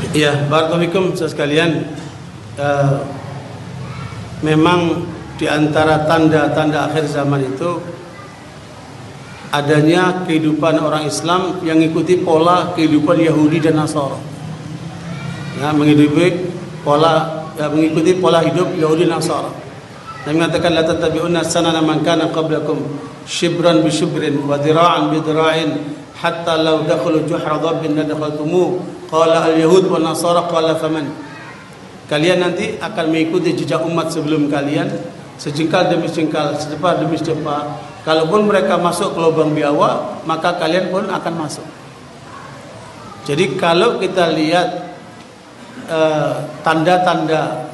Ya, barakallahu sekalian. Memang di antara tanda-tanda akhir zaman itu adanya kehidupan orang Islam yang mengikuti pola kehidupan Yahudi dan Nasara. Ya, mengikuti pola hidup Yahudi dan Nasara. Nabi mengatakan la tattabi'unna sanana man kana qablakum shibran bi shibrin wa dira'an bi dira'in hatta law dakhalu juhra dhabbin la dakhaltumu qala al-yahud wa nasara qala faman. Kalian nanti akan mengikuti jejak umat sebelum kalian, sejengkal demi sejengkal, sedepa demi sedepa. Kalaupun mereka masuk ke lubang biawak, maka kalian pun akan masuk. Jadi kalau kita lihat tanda-tanda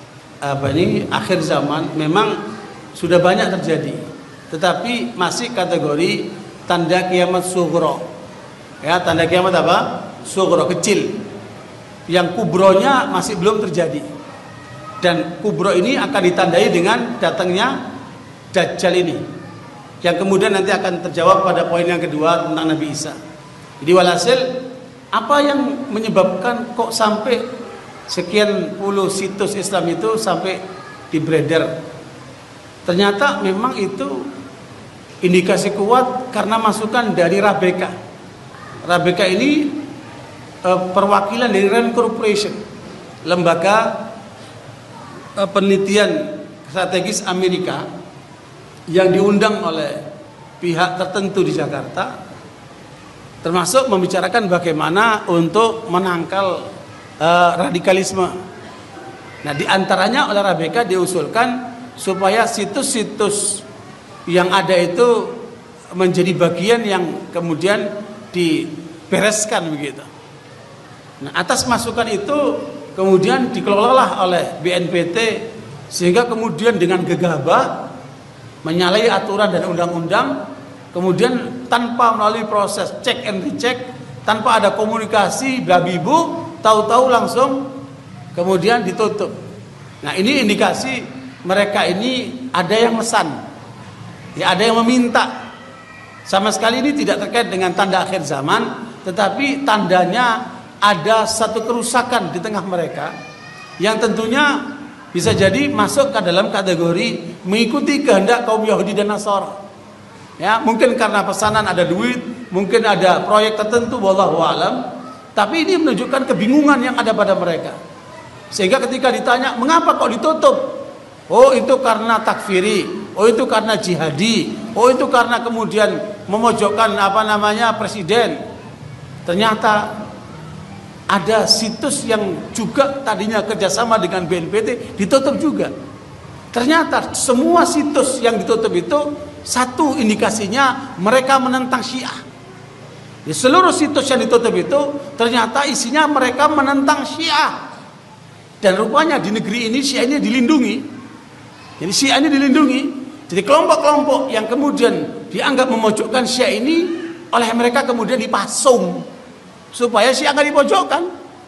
akhir zaman memang sudah banyak terjadi, tetapi masih kategori tanda kiamat sughra. Ya, tanda kiamat apa? Sughra, kecil. Yang kubronya masih belum terjadi. Dan kubro ini akan ditandai dengan datangnya Dajjal ini, yang kemudian nanti akan terjawab pada poin yang kedua tentang Nabi Isa. Jadi walhasil, apa yang menyebabkan kok sampai sekian puluh situs Islam itu sampai dibredel? Ternyata memang itu indikasi kuat karena masukan dari Rabeka. Rabeka ini perwakilan dari Rand Corporation, lembaga penelitian strategis Amerika yang diundang oleh pihak tertentu di Jakarta, termasuk membicarakan bagaimana untuk menangkal radikalisme. Nah, diantaranya oleh Rabeka diusulkan supaya situs-situs yang ada itu menjadi bagian yang kemudian dibereskan begitu. Nah, atas masukan itu kemudian dikelolalah oleh BNPT, sehingga kemudian dengan gegabah menyalahi aturan dan undang-undang, kemudian tanpa melalui proses check and recheck, tanpa ada komunikasi babibu, tahu-tahu langsung kemudian ditutup. Nah, ini indikasi mereka ini ada yang mesan, ya, ada yang meminta. Sama sekali ini tidak terkait dengan tanda akhir zaman, tetapi tandanya ada satu kerusakan di tengah mereka yang tentunya bisa jadi masuk ke dalam kategori mengikuti kehendak kaum Yahudi dan Nasara. Ya, mungkin karena pesanan ada duit, mungkin ada proyek tertentu, wallahu alam. Tapi ini menunjukkan kebingungan yang ada pada mereka. Sehingga ketika ditanya, mengapa kok ditutup? Oh, itu karena takfiri. Oh, itu karena jihadi. Oh, itu karena kemudian memojokkan presiden. Ternyata ada situs yang juga tadinya kerjasama dengan BNPT ditutup juga. Ternyata semua situs yang ditutup itu satu indikasinya mereka menentang Syiah. Di seluruh situs yang ditutup itu ternyata isinya mereka menentang Syiah. Dan rupanya di negeri ini Syiah ini dilindungi. Jadi Syiah ini dilindungi. Jadi kelompok-kelompok yang kemudian dianggap memojokkan Syiah ini oleh mereka kemudian dipasung supaya Syiah nggak dipojokkan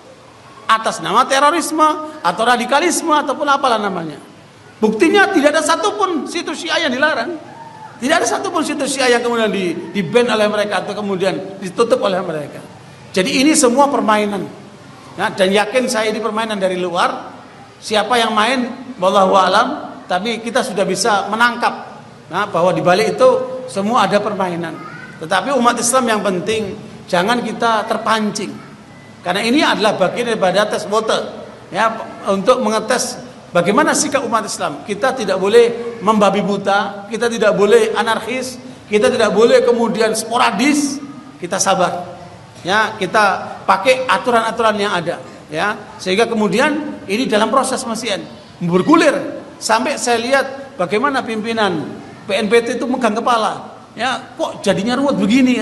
atas nama terorisme atau radikalisme ataupun apalah namanya. Buktinya tidak ada satupun situs Syiah yang dilarang, tidak ada satupun situs Syiah yang kemudian di-ban oleh mereka atau kemudian ditutup oleh mereka. Jadi ini semua permainan. Nah, dan yakin saya ini permainan dari luar. Siapa yang main, wallahu alam. Tapi kita sudah bisa menangkap, nah, bahwa di balik itu semua ada permainan. Tetapi umat Islam yang penting jangan kita terpancing, karena ini adalah bagian daripada tes water, ya, untuk mengetes bagaimana sikap umat Islam. Kita tidak boleh membabi buta, kita tidak boleh anarkis, kita tidak boleh kemudian sporadis. Kita sabar, ya, kita pakai aturan-aturan yang ada, ya, sehingga kemudian ini dalam proses masih bergulir sampai saya lihat bagaimana pimpinan BNPT itu megang kepala. Ya, kok jadinya ruwet begini?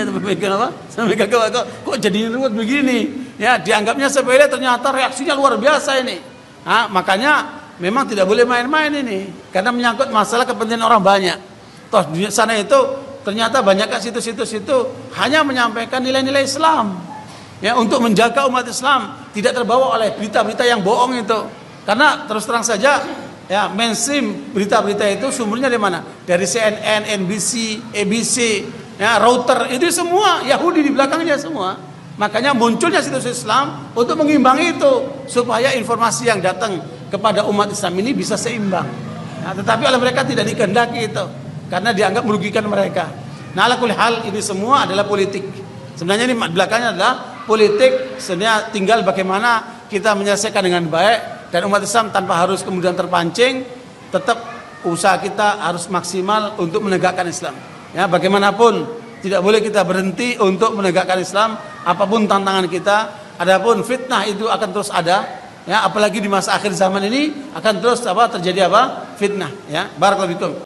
Kok jadinya ruwet begini? Ya, dianggapnya sepele, ternyata reaksinya luar biasa ini. Nah, makanya memang tidak boleh main-main ini, karena menyangkut masalah kepentingan orang banyak. Toh di sana itu ternyata banyak situs-situs itu hanya menyampaikan nilai-nilai Islam. Ya, untuk menjaga umat Islam tidak terbawa oleh berita-berita yang bohong itu. Karena terus terang saja, ya, mainstream berita-berita itu sumbernya dari mana? Dari CNN, NBC, ABC, ya, router, itu semua Yahudi di belakangnya semua. Makanya munculnya situs Islam untuk mengimbangi itu, supaya informasi yang datang kepada umat Islam ini bisa seimbang. Nah, tetapi oleh mereka tidak dikehendaki itu, karena dianggap merugikan mereka. Nah, ala kulli hal ini semua adalah politik. Sebenarnya ini belakangnya adalah politik. Sebenarnya tinggal bagaimana kita menyelesaikan dengan baik, dan umat Islam tanpa harus kemudian terpancing, tetap usaha kita harus maksimal untuk menegakkan Islam. Ya, bagaimanapun tidak boleh kita berhenti untuk menegakkan Islam, apapun tantangan kita. Adapun fitnah itu akan terus ada, ya, apalagi di masa akhir zaman ini akan terus terjadi fitnah, ya. Barakallahu fikum.